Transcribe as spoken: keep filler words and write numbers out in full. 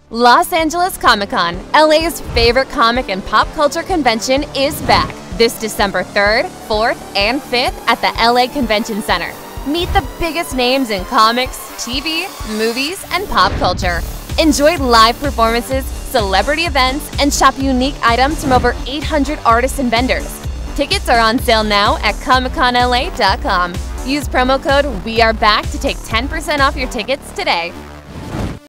Los Angeles Comic-Con, L A's favorite comic and pop culture convention, is back this December third, fourth, and fifth at the L A Convention Center. Meet the biggest names in comics, T V, movies, and pop culture. Enjoy live performances, celebrity events, and shop unique items from over eight hundred artists and vendors. Tickets are on sale now at Comic Con L A dot com. Use promo code WEAREBACK to take ten percent off your tickets today.